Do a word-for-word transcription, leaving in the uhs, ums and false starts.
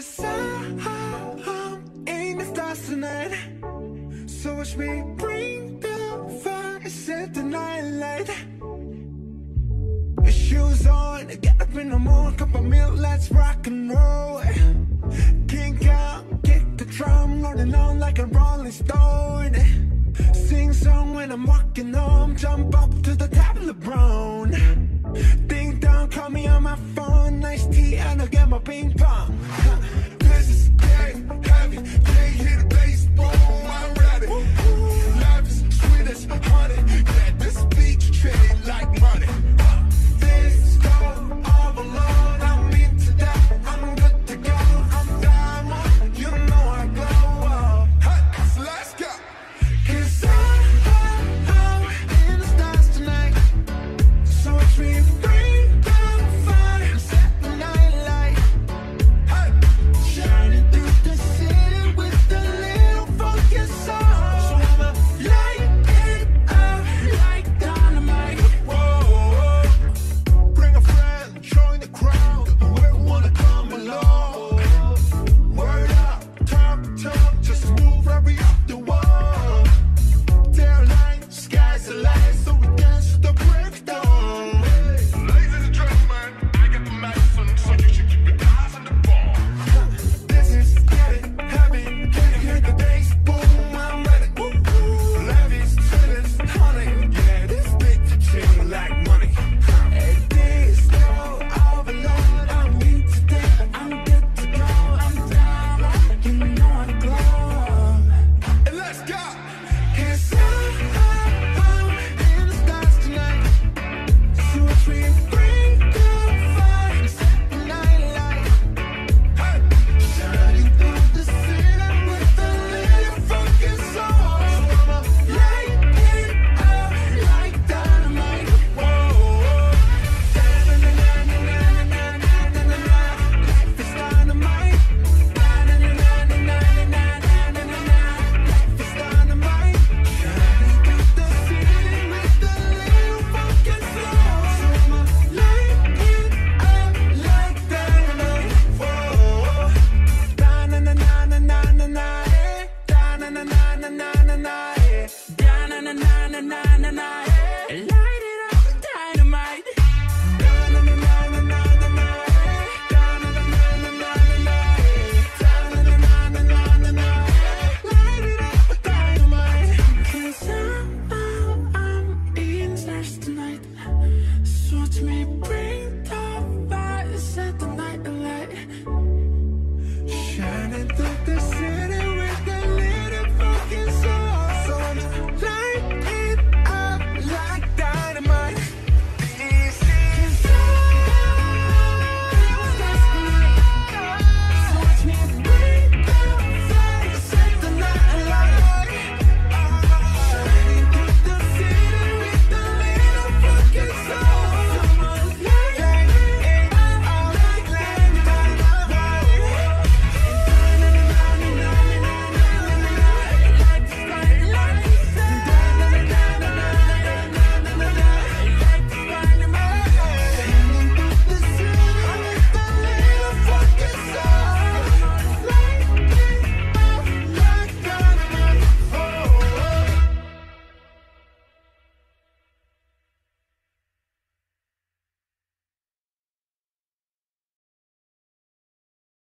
Cause I'm in the stars tonight. So watch me bring the fire, set the night light. Shoes on, get up in the morning, cup of milk, let's rock and roll. Kink out, kick the drum, rolling on like a rolling stone. Sing song when I'm walking home, jump up to the top of the brown. Ding dong, call me on my phone, nice tea and I'll get my ping pong.